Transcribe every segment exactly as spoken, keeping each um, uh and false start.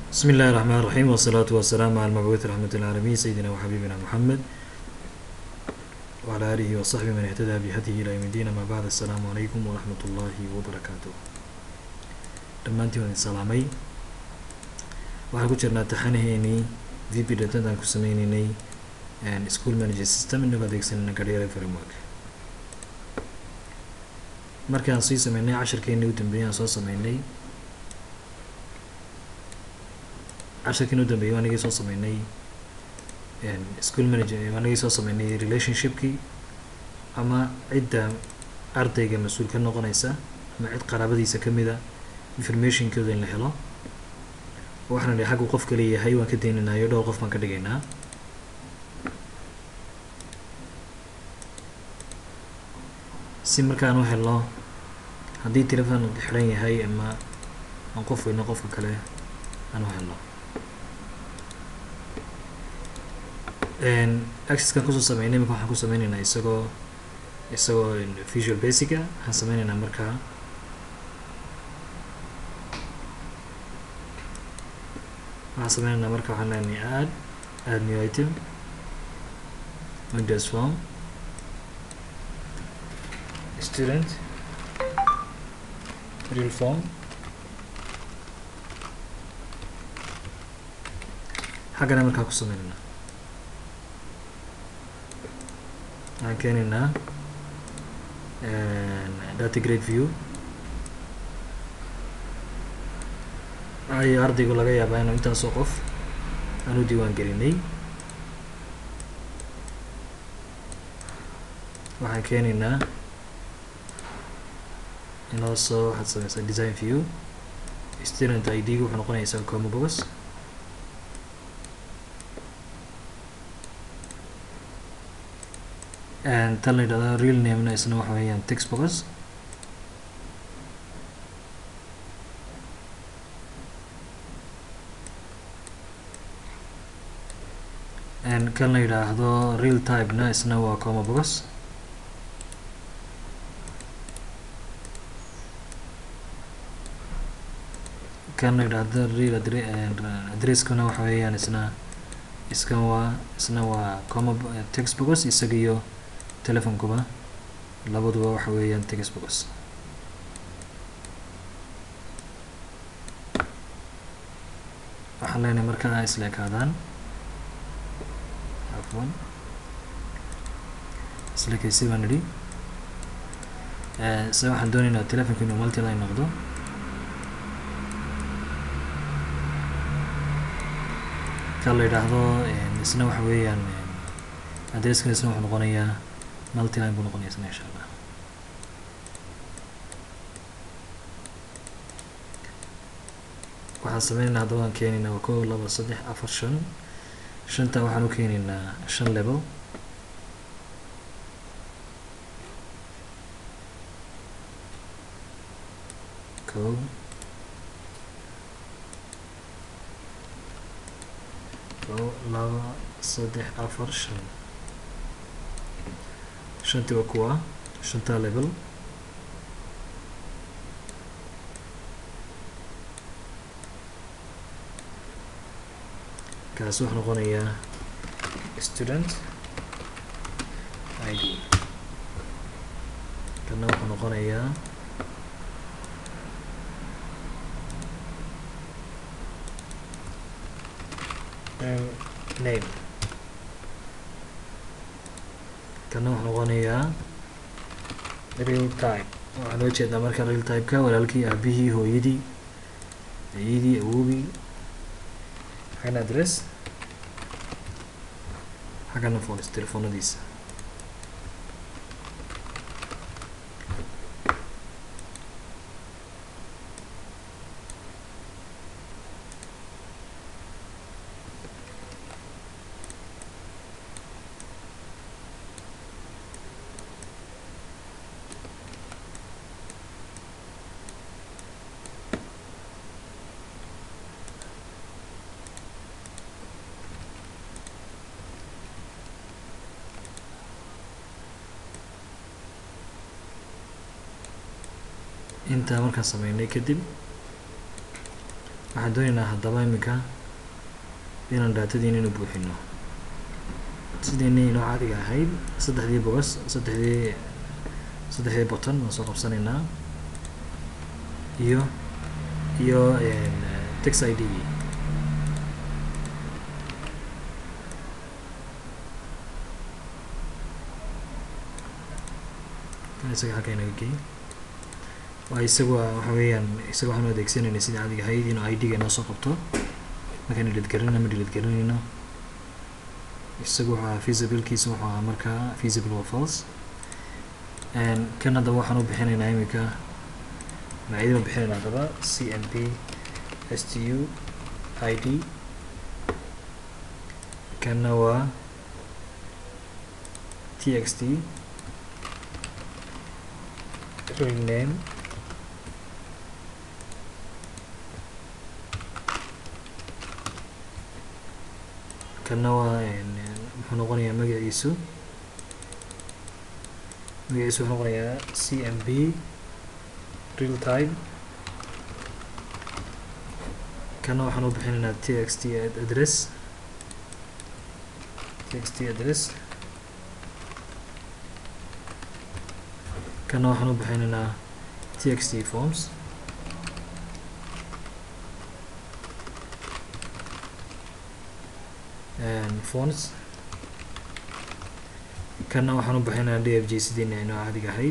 بسم الله الرحمن الرحيم والصلاة والسلام على المبعوث رحمة العالمين سيدنا وحبيبنا محمد وعلى آله وصحبه من اهتدى بهديه إلى يوم الدين. ما بعد السلام عليكم ورحمة الله وبركاته. dhammaantiin waan salaamay. waxaan ku jirnaa taxanaheennii V B dot net aan ku sameynaynay school management system inagoo adeegsanayna Cradle framework. markii aan sii sameynay casharkeennii u dambeeyay aan soo sameynay casharkeennii u dambeeyay waan igay soo sameynay school manager waan igay soo sameynay relationshipkii ama cidda ardayga mas-uul ka noqonaysa ama cid qaraabadiisa ka mid a informationkooda in la helo. waxaan idhi xaggu qofka leeyahay waan ka daynanayo dhowr qof baan ka dhigaynaa. si markaan u helno haddii telefon xiran yahay ama aan qof weyno qofka kale aan u helno. accesskan kusoo sameynay imika waxaan ku sameynaynaa isagoo isagoo visual basica waxaan sameynaynaa markaa waxaan sameynaynaa marka waxaan leenahay add add new item windows form student real form. xaggana markaa ku sameynaynaa waxaan keenaynaa data grade view. ay ardaygu laga yaabaa inuu intaasoo qof aan u diiwaan gelinay. waxaan keenaynaa inoo soo waxaad sameysaa design view. student I D gu wuxuu noqonaysaa comma box. and tan la yidhahdo real name-na isna waxa weeyaan text box. and kan la yidhaahdo real type-na isna waa comma box. kan la yidhaahdo real address-kuna waxa weeyaan isna iskan waa isna waa comma text box. isaga iyo telefonkuba labaduba waxa weeyaan text box. waxaan leenahay markaa isla ekaadaan afwan isla kaysi baan idhi. se waxaan doonaynaa telefonka inuu multi-line noqdo. kan la yidhaahdo isna waxa weeyaan addresskan isna wuxuu noqonayaa multi-line buu noqonaya isna insha allah. waxaan sameynaynaa haddaba waan keenaynaa waa kow laba saddex afar shan shanta waxaan u keenaynaa shan level. kow kow laba saddex afar shan shantii waa kuwa shantaa level. kaasi wuxuu noqonayaa student I D. kana wuxuu noqonayaa name. kana wuxuu noqonayaa real type. waxaan loo jeedaa marka real type-ka walaalkii aabihii hooyadii ayadii awowgii. xagana address xagana phones telefoonadiisa. intaa markaan sameynay kadib waxaan doonaynaa haddaba iminka inaan daatadiina inu buuxino sideeni inoo caadiga ahayd saddexdii bogas saddexdii saddexdii button waan soo qabsanaynaa iyo iyo text I D kan isaga halka inaga geey waa isagu waxa weeyaan isaga waxaanu adeegsanaynay sidii caadiga ahayd inuu I D ga inoo soo qabto markaynu dhidgarinayno ma dhidgarinayno isagu waxaa feasiblekiisa wuxuu ahaa markaa feasible or false kan haddaba waxaan u bixinaynaa iminka magacyadii baan bixinaynaa haddaba C M P S T U I D kanna waa T X T rename kanna waa muxuu noqonayaa magaciisu magaciisu wuxuu noqonayaa C M B real time kanna waxaan u bixinaynaa T X T address T X T address kanna waxaan u bixinaynaa T X T forms and fonts kanna waxaan u bixinaynaa D F G sideena inoo caadiga ahayd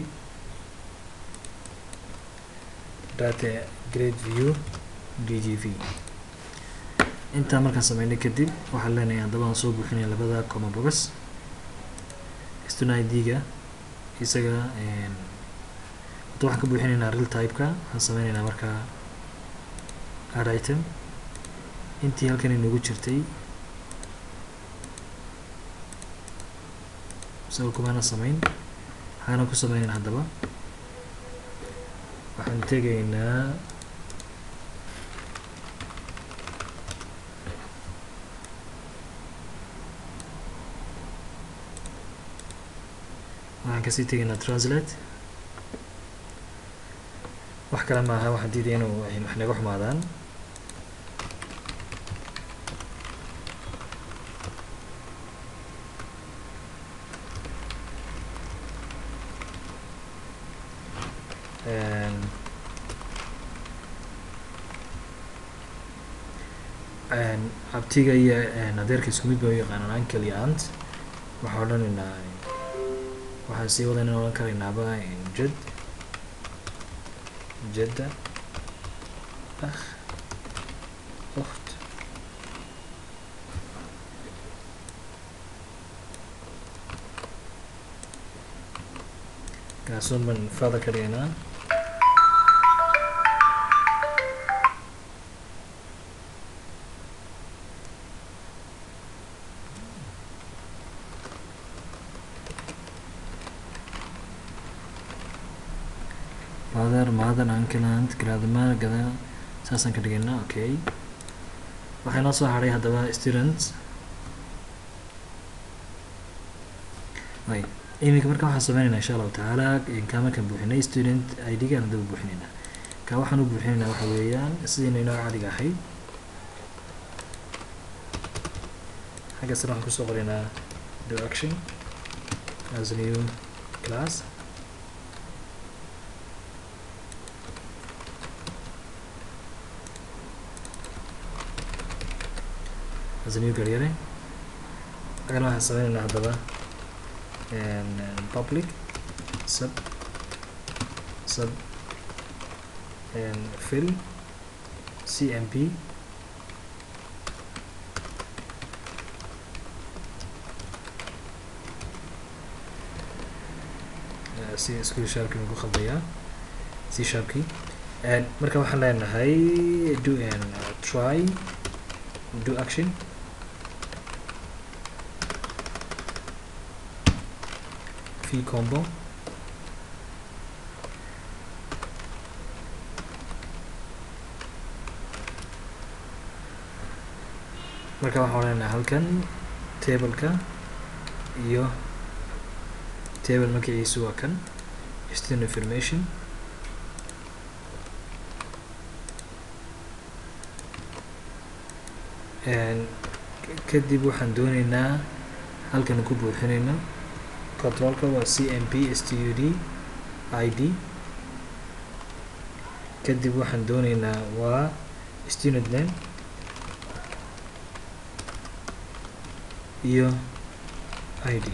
data grade view D G V intaa markaan sameynay kadib waxaan leenahay haddaba aan soo buuxinaya labada comma box student I D ga isaga hadda waxaan ka buuxinaynaa real type-ka waxaan sameynaynaa markaa add item intii halkan inagu jirtay sawir kumaana sameyn waxaana ku sameynaynaa haddaba waxaan tegaynaa waxaan kasii tegaynaa translate wax kale maaha waxaan diiday inuu wax naga xumaadaan abtiga iyo adeerka isku mid ba u yaqaanaan uncle iyo aunt waxaa odhanaynaa waxaan sii wada inaan odhan karaynaaba jed jeda akh ukht kaasuun baan father ka dhigaynaa father mother uncle aunt grandma gada saasaan ka dhigaynaa okay waxay noo soo hadhay haddaba students ay iminka marka waxaan sameynaynaa insha allahu tacaala kaa markaan buuxinay student I D gaan haddaba buuxinaynaa kaa waxaan u buuxinaynaa waxa weeyaan sidayna inoo caadiga ahayd xagga sare waxaan kusoo qoraynaa do action as a new class as a new garyare agana waxaan sameynaynaa haddaba public sub sub fill C M P si school sharpki ugu khaldayaa C sharpki marka waxaan leenahay do and try do action v combo marka waxaan leenahay halkan table-ka iyo table magaciisu waa kan student information kadib waxaan dooneynaa halkan ku buuxinayno controlka waa cmp stud id, kadib waxaan dooneynaa waa student name iyo id.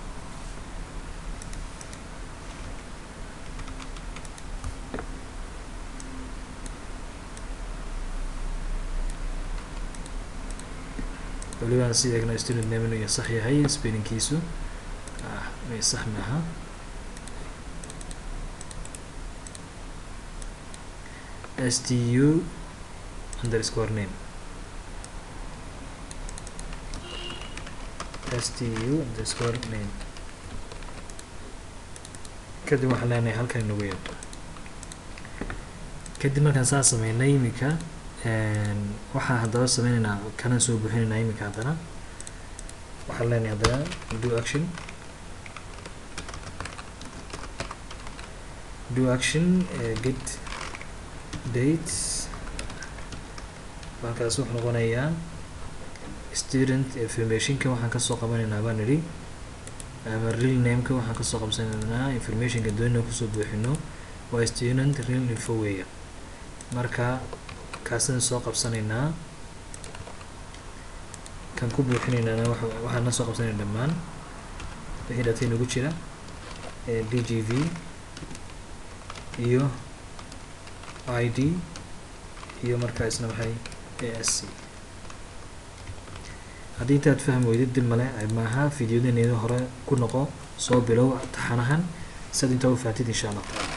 waliba aan sii eegno student name inuu sax yahay, spellingkiisu ah may sax maaha. stu underscore name stu underscore name kadib waxaan leenahay halkan inagu yeedho. kadib markaan saa sameynay iminka waxaan haddaba sameyneynaa kana soo buuxineynaa iminka haddana waxaan leenahay haddana do action do action uh, get date halkaas wuxuu noqonayaa student informationka waxaan kasoo qabanaynaa baan nidhi, ama real nameka waxaan kasoo qabsanaynaa informationka doonina kusoo buuxino waa student real info weya. marka kaasina soo qabsanaynaa, kan ku buuxinaynaana waxaan na soo qabsanayna dhammaan wixii data inagu jira d g v iyo id iyo markaa isna maxay asc. haddii intaad fahmi weydid dib male maaha, videodaneeda hore ku noqo, soo bilow taxanahan sad intaa u fahatid insha allah taala.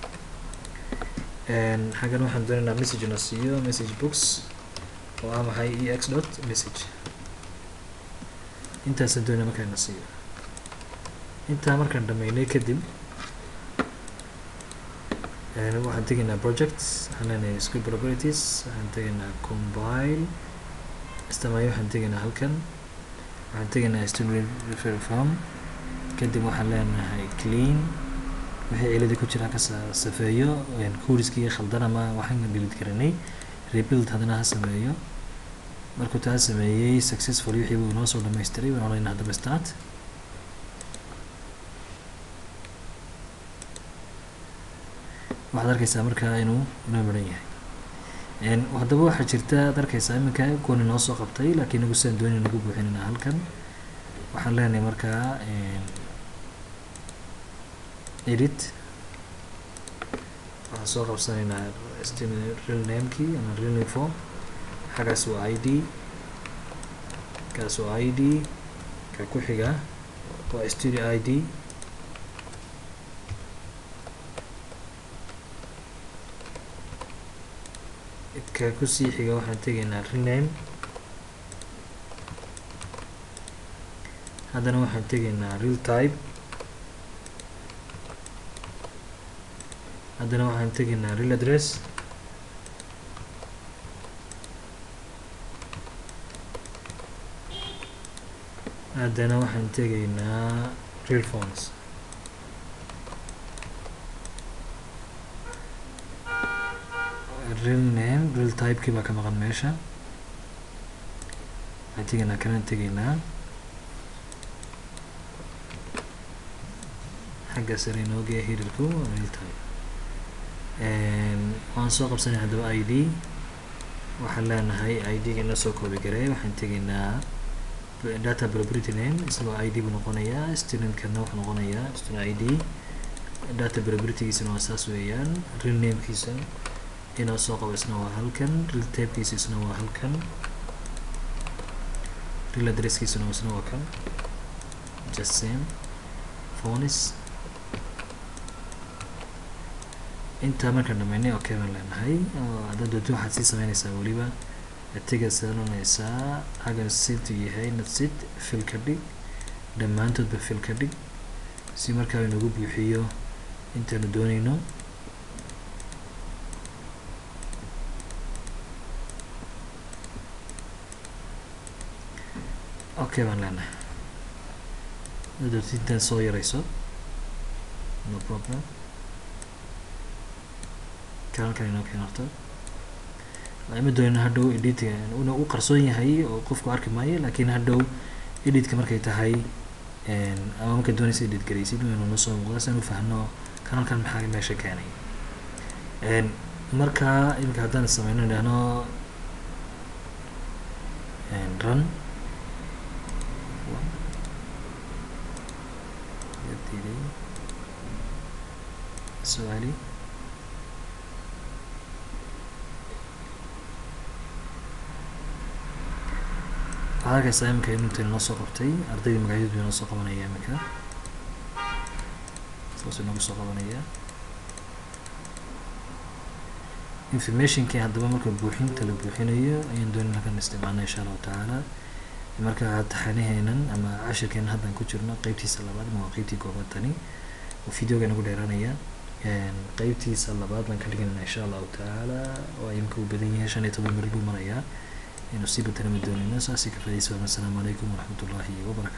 xaggan waxaan doonaynaa message na siiyo message books oo ah maxay ex dot message, intaasaan doonaa markaa na siiyo. intaa markaan dhameynay kadib waxaan tegaynaa projects, waxaan leenahay school properties, waxaan tegaynaa compile istamaayo, waxaan tegaynaa halkan, waxaan tegaynaa student referral form, kadib waxaan leenahay clean wixii cilada ku jira ka safeeyo, codeskiiga khaldan ama waxaan delete karanay, rebuild haddana ha sameeyo. markuu taa sameeyey successfully wixii buu inoo soo dhamaystiray, waan oranayna haddaba start. waxaad arkaysaa markaa inuu inoo maran yahay. haddaba waxaa jirta ad arkaysaa iminka kuwan inoo soo qabtay, laakiin nagu sidaan doonay nagu buuxinayna halkan. waxaan leenahay markaa edit, waxaan soo qabsanaynaa real namekii ama real info, xagaas waa id, kaas waa id, ka ku xiga waa studio id, ka kusii xiga waxaan tegaynaa rename, haddana waxaan tegaynaa real type, haddana waxaan tegaynaa real address, haddana waxaan tegaynaa real phones. real name real typekii baa ka maqan meesha, waxaan tegaynaa kanaan tegaynaa xagga sare inoogeya headerku real type. waan soo qabsanay haddaba id, waxaan leenahay id-ga ina soo koobi garay, waxaan tegaynaa data property name isagoo id buu noqonayaa, studentkana wuxuu noqonayaa student id, data propertygiisana waa saas weeyaan, real namekiisa inoo soo qabo isna waa halkan, real typekiisa isna waa halkan, real addresskiisana isna waa kan, just same phones. intaa markaan dhameynay okay baan leenahay. haddaad doonto waxaad sii sameynaysaa weliba tiga sanonaysaa xaggan sit yahay nafsid fil ka dhig, dhammaantoodba fil ka dhig si markaa inagu buuxiyo intaanu doonayno. okay baan leenahay. haddaad doonto intaan soo yarayso no problem, halkan inoo keen horta. ma doonayno hadhow edit una u qarsoon yahay oo qofku arki maayo, laakiin hadhow editka markay tahay ama markay doonaysa edit garaysid inuu noo soo muuqdo si aan u fahno kanalkan maxaa meesha keenay. marka iminka haddaan sameyno idhaahno run su'aali waxaad arkaysaa iminka inuu inta noo soo qabtay ardaydii magacyadooda noo soo qabanaya iminka saas inoogu soo qabanaya informationkii. haddaba marka buuxinta la buuxinayo ayaan doonin halkan isticmaalna insha allahu tacaala. marka taxanaheenan ama cashirkeena haddan ku jirno qeybtiisa labaad ama waa qeybtii koobaad tani oo videoga nagu dheeraanaya. qeybtiisa labaad baan ka dhiganayna insha allahu tacaala oo imika uu badan yahay shan iyo toban mari buu marayaa inuu sii badanama doonayno. saasi ka fadhiisa. assalaamu calaykum waraxmatullaahi wabarakaatu.